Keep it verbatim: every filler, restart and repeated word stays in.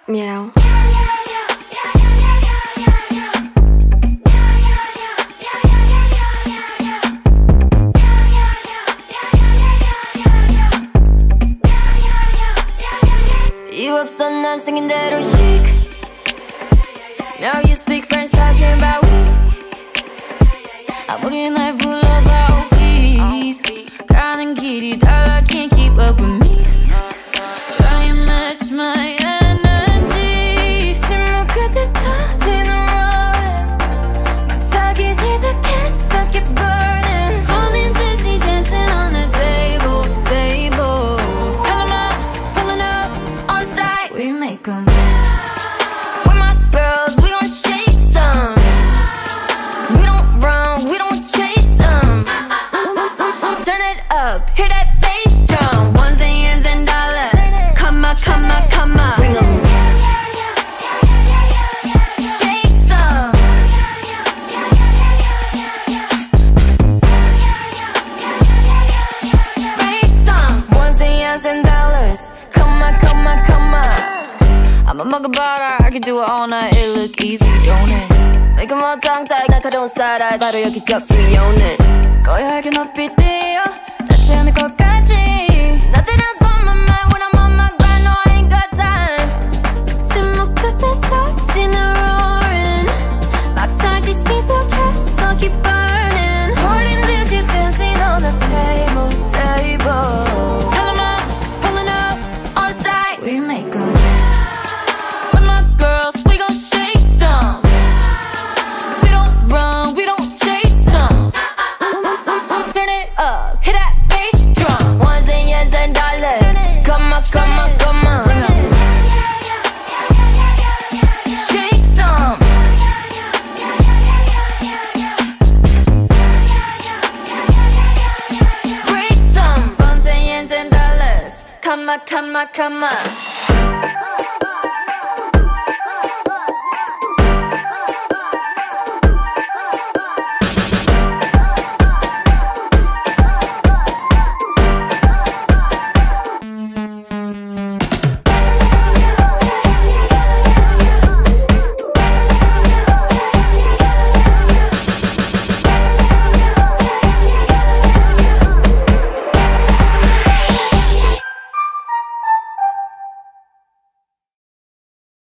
Meow. You 없어 난 생긴 대로 chic. Now you speak French talking about we. 아무리 날 불러봐 please. 가는 길이 달라 can't keep up with me. Try and match my energy. 침묵 끝에 터지는 roaring. 막 타기 시작했어 keep burning. 홀린 듯이 dancing on the table, table. Tell 'em I'm pulling up on site. We make 'em. We're my girls, we gon' shake some. We don't run, we don't chase them. Turn it up, hear that bass drum. Ones and yens and dollars. Come on, come on, come on. Bring 'em. Shake some. Break some. Ones and yens and dollars. Come on, come on, come on. I'm a mug of butter, I can do it all night. It look easy, don't it? Make 'em all tongue tied, 날카로운 쌀알. 바로 여기 접수요는 고요하게 높이 뛰어 닿지 않을 것까지. Nothing else on my mind when I'm on my grind. No, I ain't got time. 침묵 끝에 터지는 roaring. 막 타기 시작했어 keep burning. 홀린 듯이 dancing on the table, table. Tell 'em I'm pulling up on site. We make 'em. We're my girls, we gon' shake some. We don't run, we don't chase some. Turn it up, hit that bass drum. Ones and yens and dollars. Come on, come on, come on. Shake some. Break some. Ones and yens and dollars. Come on, come on, come on.